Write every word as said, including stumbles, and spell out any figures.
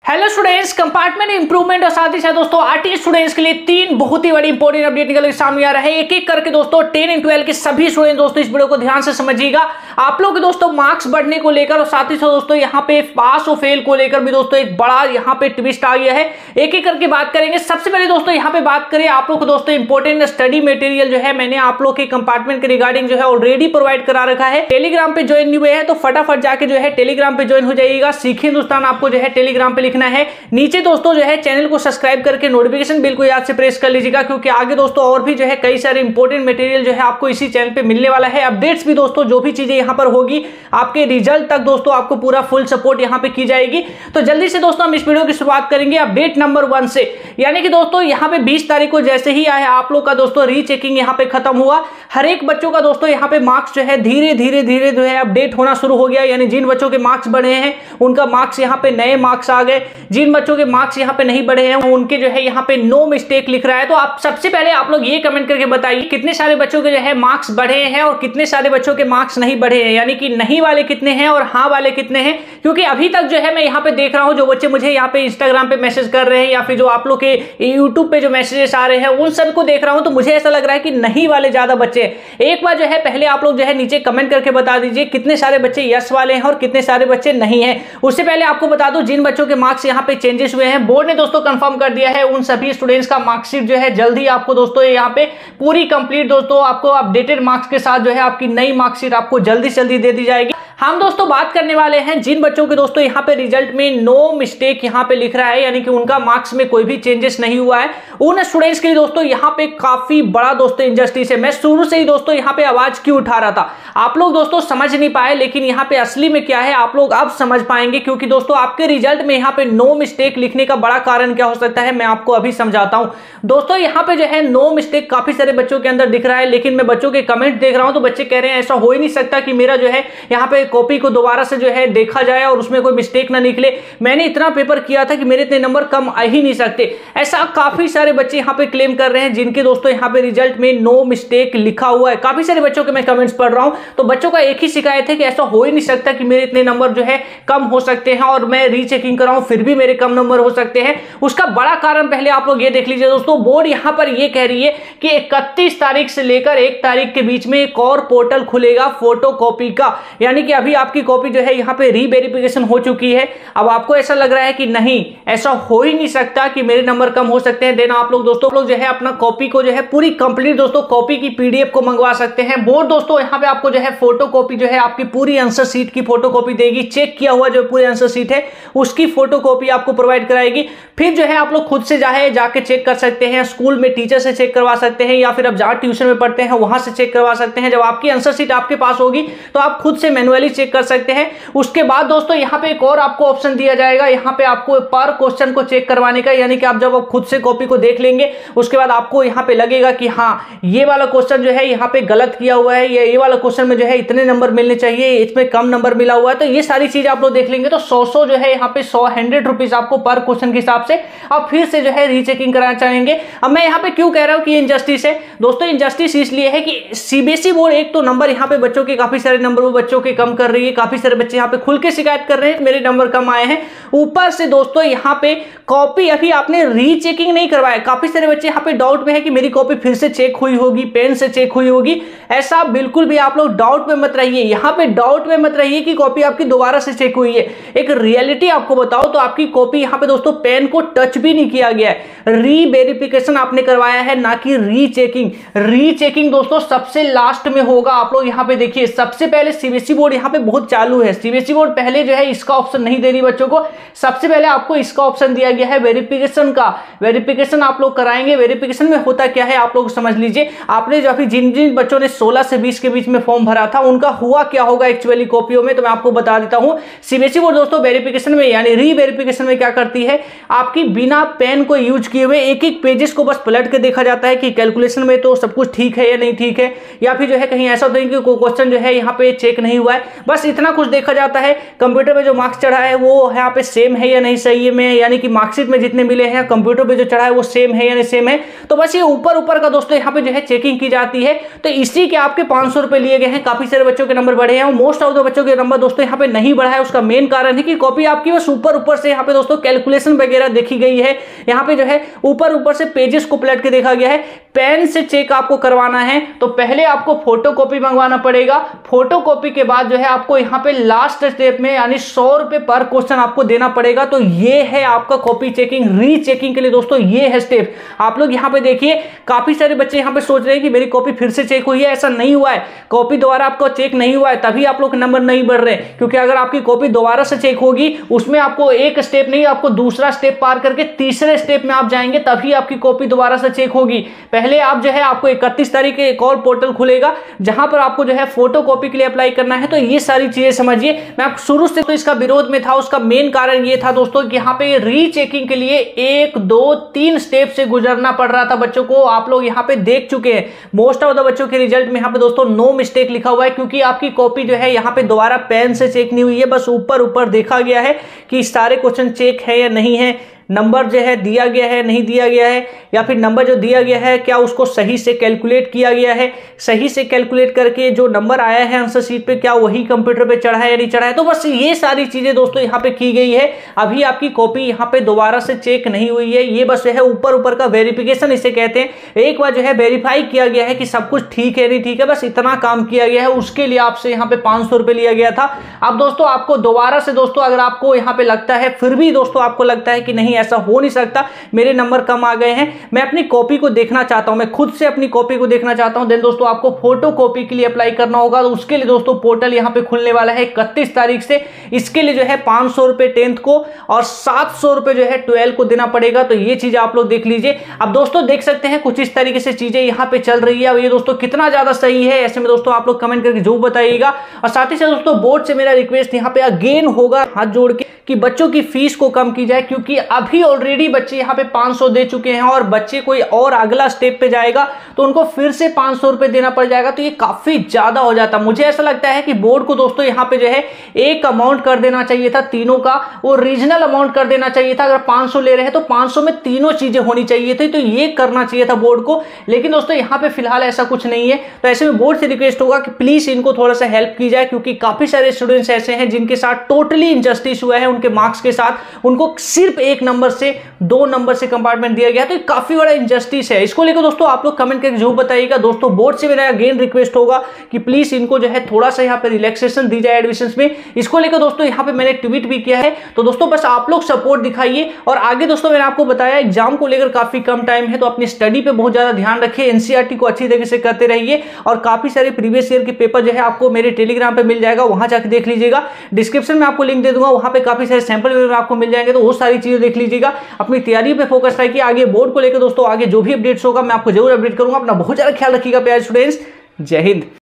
Hello students, compartment improvement और साथ ही साथ दोस्तों आरटी स्टूडेंट्स के लिए तीन बहुत ही बड़ी इंपॉर्टेंट अपडेट निकल के सामने आ रहा है। एक एक करके दोस्तों टेन एंड ट्वेल्व के सभी स्टूडेंट दोस्तों इस वीडियो को ध्यान से समझिएगा। आप लोग के दोस्तों मार्क्स बढ़ने को लेकर और साथ ही साथ दोस्तों यहाँ पे पास और फेल को लेकर भी दोस्तों एक बड़ा यहाँ पे ट्विस्ट आ गया है। एक एक करके बात करेंगे। सबसे पहले दोस्तों यहाँ पे बात करें आप लोग को दोस्तों इंपॉर्टेंट स्टडी मटेरियल जो है मैंने आप लोग के कंपार्टमेंट के रिगार्डिंग जो है ऑलरेडी प्रोवाइड करा रखा है। टेलीग्राम पे ज्वाइन हुए हैं तो फटाफट जाके जो है टेलीग्राम पे ज्वाइन हो जाइएगा। सीखे हिंदुस्तान आपको जो है टेलीग्राम पे लिखना है। नीचे दोस्तों जो है चैनल को सब्सक्राइब करके नोटिफिकेशन बिल को याद से प्रेस कर लीजिएगा, क्योंकि आगे दोस्तों और भी जो है कई सारे इंपॉर्टेंट मटेरियल जो है आपको इसी चैनल पे मिलने वाला है। अपडेट्स भी दोस्तों जो भी चीजें यहां पर होगी आपके रिजल्ट तक दोस्तों आपको पूरा फुल सपोर्ट यहां पे की जाएगी। तो जल्दी से दोस्तों हम इस वीडियो की शुरुआत करेंगे अपडेट नंबर वन से, यानी कि दोस्तों यहां पे बीस तारीख को जैसे ही आया आप लोग का दोस्तों रीचेकिंग यहां पे खत्म हुआ। हर एक बच्चों का दोस्तों यहां पे मार्क्स जो है धीरे धीरे धीरे जो है अपडेट होना शुरू हो गया। यानी जिन बच्चों के मार्क्स बढ़े हैं उनका मार्क्स यहां पे नए मार्क्स आ गए, जिन बच्चों के मार्क्स यहां पे नहीं बढ़े हैं उनके जो है यहाँ पे नो मिस्टेक लिख रहा है। तो आप सबसे पहले आप लोग ये कमेंट करके बताइए कितने सारे बच्चों के जो है मार्क्स बढ़े हैं और कितने सारे बच्चों के मार्क्स नहीं बढ़े हैं, यानी कि नहीं वाले कितने हैं और हाँ वाले कितने हैं। क्योंकि अभी तक जो है मैं यहाँ पे देख रहा हूँ जो बच्चे मुझे यहाँ पे इंस्टाग्राम पे मैसेज कर रहे हैं या फिर जो आप लोग के यूट्यूब पे जो मैसेजेस आ रहे हैं उन सबको देख रहा हूँ, तो मुझे ऐसा लग रहा है कि नहीं वाले ज्यादा बच्चे हैं। एक बार जो है पहले आप लोग जो है नीचे कमेंट करके बता दीजिए कितने सारे बच्चे यस वाले हैं और कितने सारे बच्चे नहीं है। उससे पहले आपको बता दो जिन बच्चों के मार्क्स यहाँ पे चेंजेस हुए हैं बोर्ड ने दोस्तों कंफर्म कर दिया है उन सभी स्टूडेंट्स का मार्कशीट जो है जल्दी आपको दोस्तों यहाँ पे पूरी कंप्लीट दोस्तों आपको अपडेटेड मार्क्स के साथ जो है आपकी नई मार्कशीट आपको जल्दी जल्दी दे दी जाएगी। हम दोस्तों बात करने वाले हैं जिन बच्चों के दोस्तों यहाँ पे रिजल्ट में नो मिस्टेक यहाँ पे लिख रहा है, यानी कि उनका मार्क्स में कोई भी चेंजेस नहीं हुआ है। उन स्टूडेंट्स के लिए दोस्तों यहाँ पे काफी बड़ा दोस्तों इंजस्टिस है। मैं शुरू से ही दोस्तों यहाँ पे आवाज क्यों उठा रहा था आप लोग दोस्तों समझ नहीं पाए, लेकिन यहाँ पे असली में क्या है आप लोग अब समझ पाएंगे। क्योंकि दोस्तों आपके रिजल्ट में यहाँ पे नो मिस्टेक लिखने का बड़ा कारण क्या हो सकता है मैं आपको अभी समझाता हूँ। दोस्तों यहाँ पे जो है नो मिस्टेक काफी सारे बच्चों के अंदर दिख रहा है, लेकिन मैं बच्चों के कमेंट देख रहा हूँ तो बच्चे कह रहे हैं ऐसा हो ही नहीं सकता कि मेरा जो है यहाँ पे कॉपी को दोबारा से जो है देखा जाए और उसमें कोई मिस्टेक ना निकले। मैंने इतना पेपर किया था कि मेरे इतने नंबर कम आ ही नहीं सकते। ऐसा काफी सारे बच्चे यहाँ पे क्लेम कर रहे हैं जिनके दोस्तों यहाँ पे रिजल्ट में नो मिस्टेक लिखा हुआ है। काफी सारे बच्चों के मैं कमेंट्स पढ़ रहा हूँ तो बच्चों का एक ही शिकायत है कि ऐसा हो ही नहीं सकता कि मेरे इतने नंबर जो है कम हो सकते हैं और मैं रीचेकिंग कराऊं फिर भी मेरे कम नंबर हो सकते हैं। उसका बड़ा कारण पहले आप लोग ये देख लीजिए दोस्तों, बोर्ड यहाँ पर ये कह रही है कि इकतीस तारीख से लेकर एक तारीख के बीच में एक और पोर्टल खुलेगा फोटो कॉपी का, यानी कि अभी आपकी कॉपी जो है यहाँ पे रीवेरिफिकेशन हो चुकी है। अब आपको ऐसा लग रहा है कि नहीं ऐसा हो ही नहीं सकता कि मेरे नंबर कम हो सकते हैं, देन आप लोग दोस्तों लोग जो है अपना कॉपी को जो है पूरी कंप्लीट दोस्तों कॉपी की पीडीएफ को मंगवा सकते हैं। बोर्ड दोस्तों यहाँ पे आपको जो है फोटो कॉपी जो है आपकी पूरी आंसर शीट की फोटो कॉपी देगी, चेक किया हुआ जो पूरी आंसर शीट है उसकी फोटो कॉपी आपको प्रोवाइड कराएगी। फिर जो है आप लोग खुद से जाए जाके चेक कर सकते हैं, स्कूल में टीचर से चेक करवा सकते हैं या फिर आप जहाँ ट्यूशन में पढ़ते हैं वहां से चेक करवा सकते हैं। जब आपकी आंसर शीट आपके पास होगी तो आप खुद से मैनुअली चेक कर सकते हैं। उसके बाद दोस्तों यहाँ पे एक और आपको ऑप्शन दिया जाएगा, यहाँ पे आपको पर क्वेश्चन को चेक करवाने का, यानी कि आप जब आप खुद से कॉपी को देख लेंगे उसके बाद आपको यहाँ पे लगेगा कि हाँ ये वाला क्वेश्चन जो है यहाँ पे गलत किया हुआ है, ये ये वाला क्वेश्चन में जो है इतने नंबर मिलने चाहिए, इसमें कम नंबर मिला हुआ है। तो ये सारी चीज आप लोग देख लेंगे तो सौ सौ जो है यहाँ पे सौ हंड्रेड रुपीज आपको पर क्वेश्चन के हिसाब से आप फिर से जो है रीचेकिंग कराना चाहेंगे। अब मैं यहाँ पे क्यों कह रहा हूँ कि इनजस्टिस है दोस्तों, इनजस्टिस इसलिए है कि सीबीएसई बोर्ड एक तो नंबर यहाँ पे बच्चों के काफी सारे नंबर वो बच्चों के कम कर रही है, काफी सारे बच्चे यहाँ पे खुल के शिकायत कर रहे हैं मेरे नंबर कम आए हैं। ऊपर से दोस्तों यहाँ पे कॉपी अभी आपने रीचेकिंग नहीं करवाया, काफी सारे बच्चे यहाँ पे डाउट में है कि मेरी कॉपी फिर से चेक हुई होगी, पेन से चेक हुई होगी। ऐसा बिल्कुल भी आप लोग डाउट में मत रहिए, यहाँ पे डाउट में मत रहिए कि कॉपी आपकी दोबारा से चेक हुई है। एक रियलिटी आपको बताओ तो आपकी कॉपी यहाँ पे दोस्तों पेन को टच भी नहीं किया गया है, रीवेरिफिकेशन आपने करवाया है ना कि रीचेकिंग। रीचेकिंग दोस्तों सबसे लास्ट में होगा। आप लोग यहाँ पे देखिए सबसे पहले सीबीएसई बोर्ड यहाँ पे बहुत चालू है, सीबीएसई बोर्ड पहले जो है इसका ऑप्शन नहीं दे रही बच्चों को, सबसे पहले आपको इसका ऑप्शन दिया गया है वेरिफिकेशन का। वेरिफिकेशन आप लोग कराएंगे। वेरिफिकेशन में होता क्या है आप लोग समझ लीजिए, आपने जो अभी जिन जिन बच्चों ने सोलह से बीस के बीच में फॉर्म भरा था उनका हुआ क्या होगा एक्चुअली कॉपियों में, तो मैं आपको बता देता हूं। सीबीएसई बोर्ड दोस्तों वेरिफिकेशन में यानी रीवेरिफिकेशन में क्या करती है, आपकी बिना पेन को यूज किए हुए एक एक पेजेस को बस पलट के देखा जाता है कि कैलकुलेशन में तो सब कुछ ठीक है या नहीं ठीक है, या फिर जो है कहीं ऐसा होता है कि कोई क्वेश्चन जो है यहाँ पे चेक नहीं हुआ है, बस इतना कुछ देखा जाता है। कंप्यूटर पे जो मार्क्स चढ़ा है वो यहाँ पे सेम है या नहीं सही में, यानी कि मार्कशीट में जितने मिले हैं कंप्यूटर पे जो चढ़ा है वो सेम है या नहीं सेम है, तो बस ये ऊपर ऊपर का दोस्तों यहाँ पे जो है चेकिंग की जाती है। तो इसी के आपके पांच सौ रुपए लिए गए हैं। काफी सारे बच्चों के नंबर बढ़े हैं, मोस्ट ऑफ द बच्चों के नंबर दोस्तों यहाँ पे नहीं बढ़ा है। उसका मेन कारण है कि कॉपी आपकी बस ऊपर ऊपर से यहाँ पे दोस्तों कैलकुलेशन वगैरह देखी गई है। यहाँ पे जो है ऊपर ऊपर से पेजेस को पलट के देखा गया है। पेन से चेक आपको करवाना है तो पहले आपको फोटोकॉपी मंगवाना पड़ेगा। फोटोकॉपी के बाद जो है आपको यहाँ पे लास्ट स्टेप में यानी सौ रुपए पर क्वेश्चन आपको देना पड़ेगा। तो ये है आपका कॉपी चेकिंग। रीचेकिंग के लिए दोस्तों ये है स्टेप। आप लोग यहाँ पे देखिए, काफी सारे बच्चे यहाँ पे सोच रहे हैं कि मेरी कॉपी फिर से चेक हुई है। ऐसा नहीं हुआ है, कॉपी दोबारा आपको चेक नहीं हुआ है, तभी आप लोग के नंबर नहीं बढ़ रहे। क्योंकि अगर आपकी कॉपी दोबारा से चेक होगी, उसमें आपको एक स्टेप नहीं, आपको दूसरा स्टेप पार करके तीसरे स्टेप में आप जाएंगे, तभी आपकी कॉपी दोबारा से चेक होगी। पहले आप जो है आपको इकतीस तारीख के एक और पोर्टल खुलेगा जहां पर आपको जो है फोटो कॉपी के लिए अप्लाई करना है। तो ये सारी चीजें समझिए। मैं आप शुरू से तो इसका विरोध में था, उसका मेन कारण ये था दोस्तों कि यहाँ पे रीचेकिंग के लिए एक दो तीन स्टेप से गुजरना पड़ रहा था बच्चों को। आप लोग यहाँ पे देख चुके हैं मोस्ट ऑफ द बच्चों के रिजल्ट में यहाँ पे दोस्तों नो मिस्टेक लिखा हुआ है, क्योंकि आपकी कॉपी जो है यहाँ पे दोबारा पेन से चेक नहीं हुई है, बस ऊपर ऊपर देखा गया है कि सारे क्वेश्चन चेक है या नहीं है, नंबर जो है दिया गया है नहीं दिया गया है, या फिर नंबर जो दिया गया है क्या उसको सही से कैलकुलेट किया गया है, सही से कैलकुलेट करके जो नंबर आया है आंसर शीट पे क्या वही कंप्यूटर पे चढ़ा है या नहीं चढ़ा है। तो बस ये सारी चीजें दोस्तों यहाँ पे की गई है। अभी आपकी कॉपी यहाँ पे दोबारा से चेक नहीं हुई है, ये बस जो है ऊपर ऊपर का वेरिफिकेशन इसे कहते हैं। एक बार जो है वेरीफाई किया गया है कि सब कुछ ठीक है नहीं ठीक है, बस इतना काम किया गया है। उसके लिए आपसे यहाँ पे पांच सौ रुपए लिया गया था। अब दोस्तों आपको दोबारा से दोस्तों अगर आपको यहाँ पे लगता है, फिर भी दोस्तों आपको लगता है कि नहीं ऐसा हो नहीं सकता, मेरे नंबर कम आ गए हैं, मैं अपनी कॉपी को देखना चाहता हूं, मैं खुद से अपनी कॉपी को देखना चाहता हूं, देन दोस्तों आपको फोटो कॉपी के लिए अप्लाई करना होगा। तो उसके लिए दोस्तों पोर्टल यहां पे खुलने वाला है इकतीस तारीख से। इसके लिए जो है पांच सौ रुपए टेंथ को और सात सौ रुपए जो है ट्वेल्व को देना पड़ेगा। तो ये चीज आप लोग देख लीजिए। अब दोस्तों देख सकते हैं कुछ इस तरीके से चीजें यहां पे चल रही है। अब ये दोस्तों कितना ज्यादा सही है, ऐसे में दोस्तों आप लोग कमेंट करके जरूर बताइएगा। और साथ ही साथ दोस्तों बोर्ड से मेरा रिक्वेस्ट यहां पे अगेन होगा हाथ जोड़ के कि बच्चों की फीस को कम की जाए, क्योंकि अभी ऑलरेडी बच्चे यहाँ पे पांच सौ दे चुके हैं और बच्चे कोई और अगला स्टेप पे जाएगा तो उनको फिर से पांच सौ रुपए देना पड़ जाएगा। तो ये काफी ज्यादा हो जाता। मुझे ऐसा लगता है कि बोर्ड को दोस्तों यहाँ पे जो है एक अमाउंट कर देना चाहिए था, तीनों का वो रीजनल अमाउंट कर देना चाहिए था। अगर पांच सौ ले रहे हैं तो पांच सौ में तीनों चीजें होनी चाहिए थी, तो ये करना चाहिए था बोर्ड को। लेकिन दोस्तों यहाँ पे फिलहाल ऐसा कुछ नहीं है। तो ऐसे में बोर्ड से रिक्वेस्ट होगा कि प्लीज इनको थोड़ा सा हेल्प की जाए, क्योंकि काफी सारे स्टूडेंट्स ऐसे हैं जिनके साथ टोटली इनजस्टिस हुआ है। उनके मार्क्स के साथ उनको सिर्फ एक नंबर से दो नंबर से कंपार्टमेंट दिया गया, तो काफी बड़ा इंजस्टिस है। इसको लेकर दोस्तों आप लोग कमेंट करके जरूर बताइएगा। दोस्तों बोर्ड से मेरा अगेन रिक्वेस्ट होगा कि प्लीज इनको जो है थोड़ा सा यहाँ पे रिलैक्सेशन दी जाए एडमिशंस में। इसको लेकर दोस्तों यहाँ पे मैंने ट्वीट भी किया है। तो दोस्तों बस आप लोग सपोर्ट दिखाइए। और आगे दोस्तों मैंने आपको बताया एग्जाम को लेकर काफी कम टाइम है, तो अपनी स्टडी पे बहुत ज्यादा ध्यान रखिए, एनसीईआरटी को अच्छी तरीके से करते रहिए। और काफी सारे प्रीवियस ईयर के पेपर जो है आपको मेरे टेलीग्राम पे मिल जाएगा, वहां जाकर देख लीजिएगा। डिस्क्रिप्शन में आपको लिंक दे दूंगा, वहां पे काफी सारे सैंपल आपको मिल जाएंगे, तो वो सारी चीजें देख लीजिएगा। अपनी तैयारी पे फोकस रखिए। आगे बोर्ड को लेकर दोस्तों आगे जो भी अपडेट्स होगा मैं आपको जरूर अपडेट करूंगा। अपना बहुत ज्यादा ख्याल रखिएगा प्यारे स्टूडेंट्स। जय हिंद।